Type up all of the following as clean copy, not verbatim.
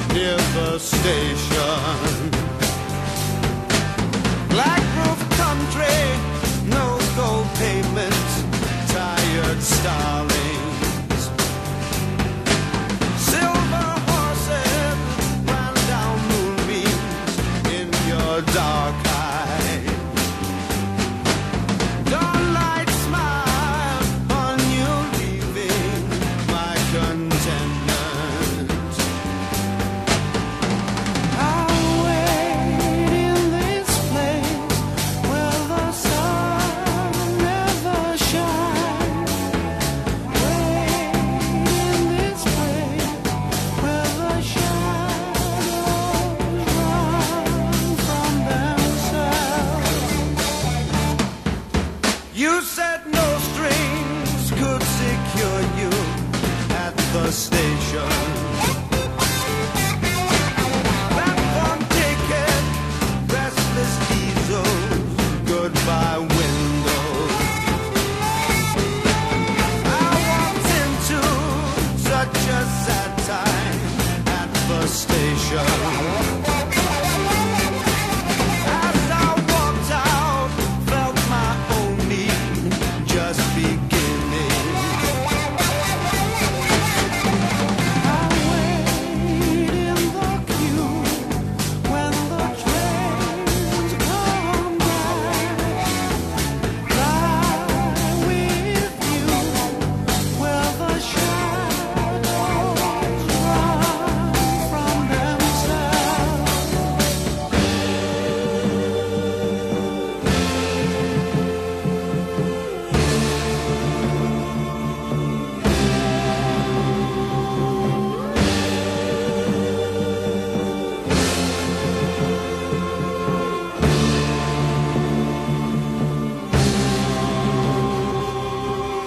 near the station. Black roof country, no gold pavement, tired starlings. Silver horses ran down moonbeams in your dark eyes. Dawnlight smile on you leaving my contentment. I'll wait in this place where the sun never shines. Wait in this place where the shadows run from themselves. You said no strings could secure you at the station. Platform ticket, restless diesels, goodbye windows. I walked into such a sad time at the station. As I walked out, felt my own need just beginning. I wait in the queue when the trains come back. Fly with you where the shadows run from themselves.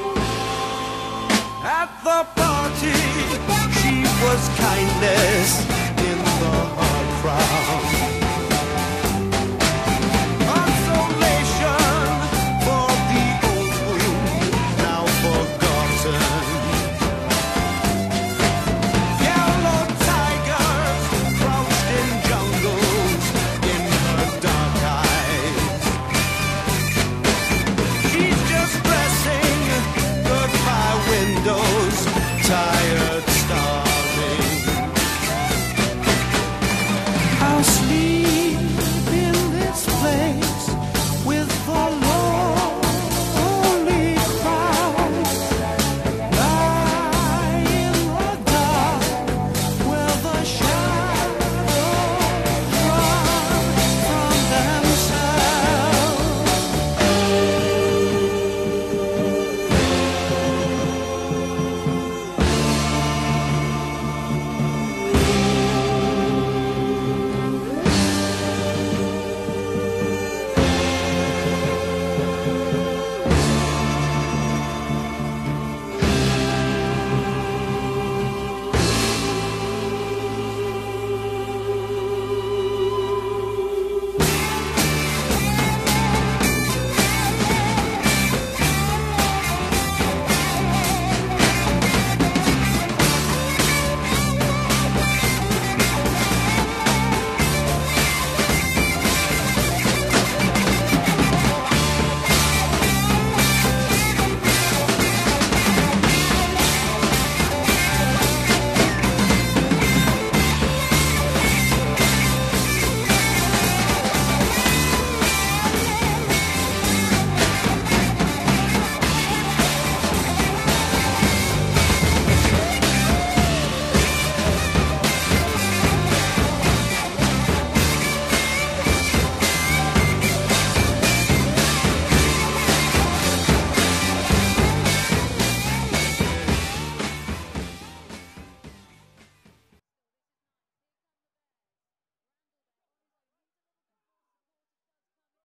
At the party, she was kindness.